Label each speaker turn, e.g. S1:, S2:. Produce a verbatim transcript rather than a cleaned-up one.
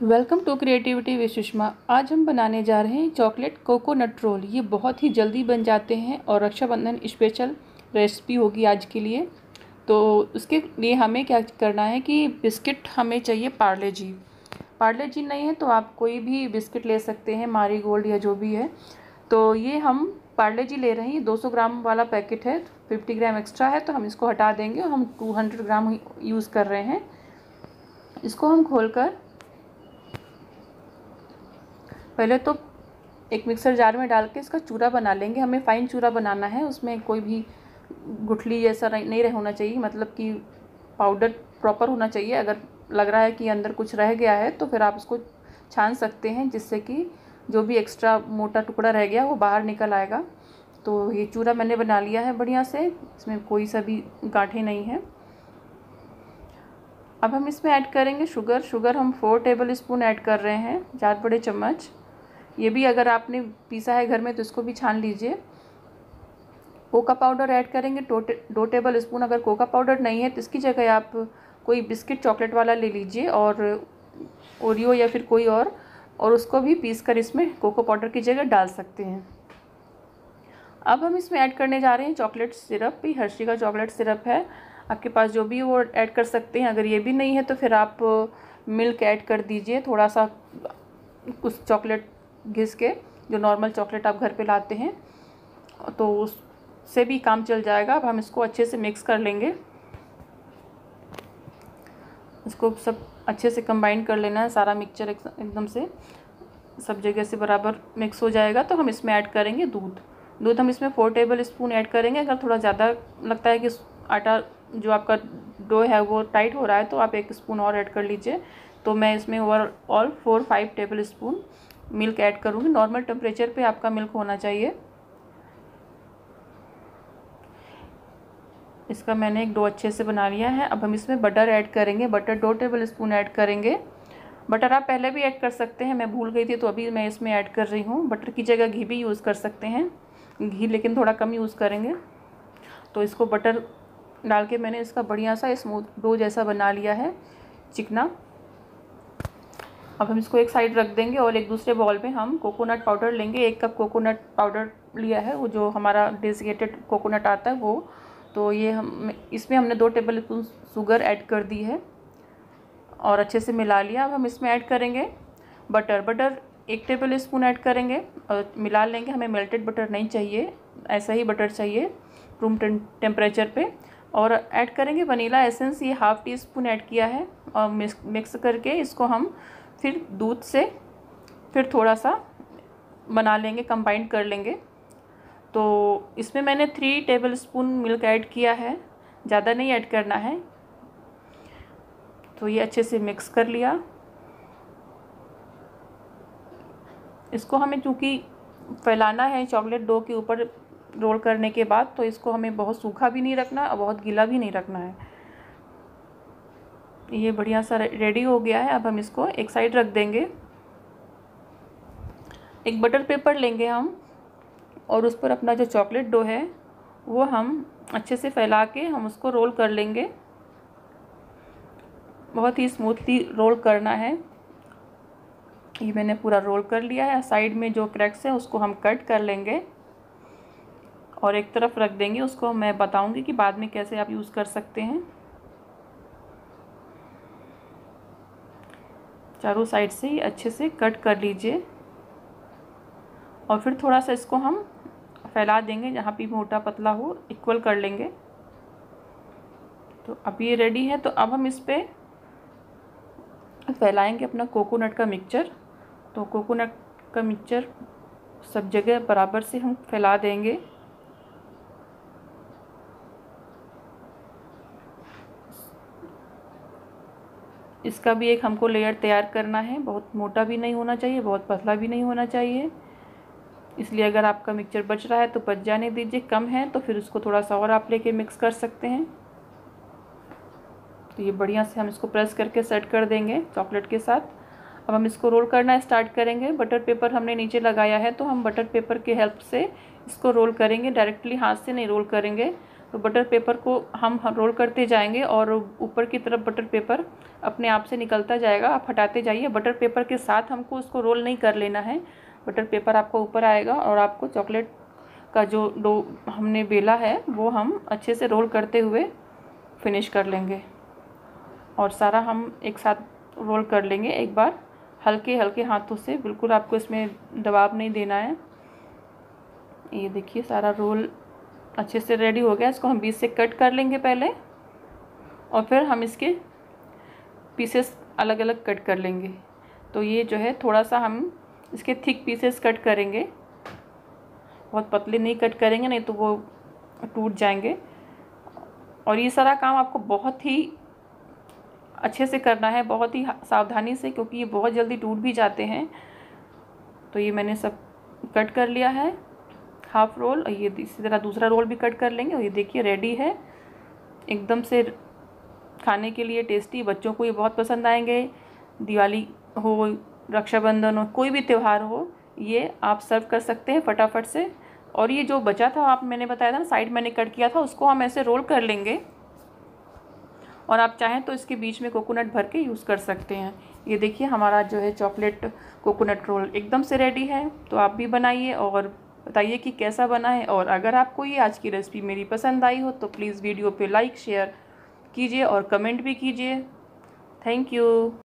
S1: Welcome to creativity with Sushma. आज हम बनाने जा रहे हैं चॉकलेट कोकोनट रोल। ये बहुत ही जल्दी बन जाते हैं और रक्षाबंधन स्पेशल रेसिपी होगी आज के लिए। तो उसके लिए हमें क्या करना है कि बिस्किट हमें चाहिए पार्ले जी। पार्ले जी नहीं है तो आप कोई भी बिस्किट ले सकते हैं, मारी गोल्ड या जो भी है। तो ये हम पार्ले जी ले रहे हैं। दो सौ ग्राम वाला पैकेट है, पचास ग्राम एक्स्ट्रा है तो हम इसको हटा देंगे। हम दो सौ ग्राम यूज़ कर रहे हैं। इसको हम खोलकर पहले तो एक मिक्सर जार में डाल के इसका चूरा बना लेंगे। हमें फ़ाइन चूरा बनाना है, उसमें कोई भी गुठली जैसा नहीं रह होना चाहिए, मतलब कि पाउडर प्रॉपर होना चाहिए। अगर लग रहा है कि अंदर कुछ रह गया है तो फिर आप उसको छान सकते हैं, जिससे कि जो भी एक्स्ट्रा मोटा टुकड़ा रह गया वो बाहर निकल आएगा। तो ये चूरा मैंने बना लिया है बढ़िया से, इसमें कोई सा भी गांठें नहीं है। अब हम इसमें ऐड करेंगे शुगर। शुगर हम फोर टेबल स्पून ऐड कर रहे हैं, चार बड़े चम्मच। ये भी अगर आपने पीसा है घर में तो इसको भी छान लीजिए। कोका पाउडर ऐड करेंगे दो दो टेबल स्पून। अगर कोका पाउडर नहीं है तो इसकी जगह आप कोई बिस्किट चॉकलेट वाला ले लीजिए, और ओरियो या फिर कोई और और उसको भी पीस कर इसमें कोको पाउडर की जगह डाल सकते हैं। अब हम इसमें ऐड करने जा रहे हैं चॉकलेट सिरप। भी हर्शी का चॉकलेट सिरप है, आपके पास जो भी वो ऐड कर सकते हैं। अगर ये भी नहीं है तो फिर आप मिल्क ऐड कर दीजिए, थोड़ा सा कुछ चॉकलेट घिस के, जो नॉर्मल चॉकलेट आप घर पे लाते हैं, तो उससे भी काम चल जाएगा। अब हम इसको अच्छे से मिक्स कर लेंगे। इसको सब अच्छे से कंबाइन कर लेना है, सारा मिक्सचर एकदम से सब जगह से बराबर मिक्स हो जाएगा। तो हम इसमें ऐड करेंगे दूध। दूध हम इसमें फोर टेबल स्पून ऐड करेंगे। अगर थोड़ा ज़्यादा लगता है कि आटा जो आपका डो है वो टाइट हो रहा है तो आप एक स्पून और ऐड कर लीजिए। तो मैं इसमें overall four five tablespoon milk add करूँगी। नॉर्मल टेम्परेचर पे आपका मिल्क होना चाहिए। इसका मैंने एक डो अच्छे से बना लिया है। अब हम इसमें बटर ऐड करेंगे। बटर दो टेबल स्पून ऐड करेंगे। बटर आप पहले भी ऐड कर सकते हैं, मैं भूल गई थी तो अभी मैं इसमें ऐड कर रही हूँ। बटर की जगह घी भी यूज़ कर सकते हैं, घी लेकिन थोड़ा कम यूज़ करेंगे। तो इसको बटर डाल के मैंने इसका बढ़िया सा स्मूथ डो जैसा बना लिया है, चिकना। अब हम इसको एक साइड रख देंगे और एक दूसरे बाउल में हम कोकोनट पाउडर लेंगे। एक कप कोकोनट पाउडर लिया है, वो जो हमारा डेसिकेटेड कोकोनट आता है वो। तो ये हम इसमें हमने दो टेबल स्पून शुगर ऐड कर दी है और अच्छे से मिला लिया। अब हम इसमें ऐड करेंगे बटर। बटर एक टेबल स्पून ऐड करेंगे और मिला लेंगे। हमें मेल्टेड बटर नहीं चाहिए, ऐसा ही बटर चाहिए रूम टेम्परेचर पे। और ऐड करेंगे वनीला एसेंस, ये हाफ़ टी स्पून ऐड किया है। और मिक्स मिक्स करके इसको हम फिर दूध से फिर थोड़ा सा बना लेंगे, कंबाइन कर लेंगे। तो इसमें मैंने three tablespoon milk add किया है, ज़्यादा नहीं ऐड करना है। तो ये अच्छे से मिक्स कर लिया। इसको हमें चूँकि फैलाना है चॉकलेट डो के ऊपर रोल करने के बाद, तो इसको हमें बहुत सूखा भी नहीं रखना और बहुत गीला भी नहीं रखना है। ये बढ़िया सा रेडी हो गया है। अब हम इसको एक साइड रख देंगे। एक बटर पेपर लेंगे हम और उस पर अपना जो चॉकलेट डो है वो हम अच्छे से फैला के हम उसको रोल कर लेंगे। बहुत ही स्मूथली रोल करना है। ये मैंने पूरा रोल कर लिया है। साइड में जो क्रैक्स है उसको हम कट कर लेंगे और एक तरफ रख देंगे। उसको मैं बताऊंगी कि बाद में कैसे आप यूज़ कर सकते हैं। चारों साइड से ही अच्छे से कट कर लीजिए और फिर थोड़ा सा इसको हम फैला देंगे, जहाँ भी मोटा पतला हो इक्वल कर लेंगे। तो अब ये रेडी है। तो अब हम इस पर फैलाएंगे अपना कोकोनट का मिक्सचर। तो कोकोनट का मिक्सचर सब जगह बराबर से हम फैला देंगे। इसका भी एक हमको लेयर तैयार करना है। बहुत मोटा भी नहीं होना चाहिए, बहुत पतला भी नहीं होना चाहिए। इसलिए अगर आपका मिक्सचर बच रहा है तो बच जाने दीजिए, कम है तो फिर उसको थोड़ा सा और आप लेके मिक्स कर सकते हैं। तो ये बढ़िया से हम इसको प्रेस करके सेट कर देंगे चॉकलेट के साथ। अब हम इसको रोल करना स्टार्ट करेंगे। बटर पेपर हमने नीचे लगाया है तो हम बटर पेपर के हेल्प से इसको रोल करेंगे। डायरेक्टली हाथ से नहीं रोल करेंगे, तो बटर पेपर को हम रोल करते जाएंगे और ऊपर की तरफ बटर पेपर अपने आप से निकलता जाएगा। आप हटाते जाइए, बटर पेपर के साथ हमको उसको रोल नहीं कर लेना है। बटर पेपर आपको ऊपर आएगा और आपको चॉकलेट का जो डो हमने बेला है वो हम अच्छे से रोल करते हुए फिनिश कर लेंगे। और सारा हम एक साथ रोल कर लेंगे एक बार, हल्के हल्के हाथों से, बिल्कुल आपको इसमें दबाव नहीं देना है। ये देखिए सारा रोल अच्छे से रेडी हो गया। इसको हम बीच से कट कर लेंगे पहले और फिर हम इसके पीसेस अलग अलग कट कर लेंगे। तो ये जो है थोड़ा सा हम इसके थिक पीसेस कट करेंगे, बहुत पतले नहीं कट करेंगे, नहीं तो वो टूट जाएंगे। और ये सारा काम आपको बहुत ही अच्छे से करना है, बहुत ही सावधानी से, क्योंकि ये बहुत जल्दी टूट भी जाते हैं। तो ये मैंने सब कट कर लिया है हाफ रोल, और ये इसी तरह दूसरा रोल भी कट कर लेंगे। और ये देखिए रेडी है, एकदम से खाने के लिए टेस्टी, बच्चों को ये बहुत पसंद आएंगे। दिवाली हो, रक्षाबंधन हो, कोई भी त्यौहार हो, ये आप सर्व कर सकते हैं फटाफट से। और ये जो बचा था, आप मैंने बताया था ना साइड मैंने कट किया था, उसको हम ऐसे रोल कर लेंगे और आप चाहें तो इसके बीच में कोकोनट भर के यूज़ कर सकते हैं। ये देखिए हमारा जो है चॉकलेट कोकोनट रोल एकदम से रेडी है। तो आप भी बनाइए और बताइए कि कैसा बना है। और अगर आपको ये आज की रेसिपी मेरी पसंद आई हो तो प्लीज़ वीडियो पे लाइक शेयर कीजिए और कमेंट भी कीजिए। Thank you.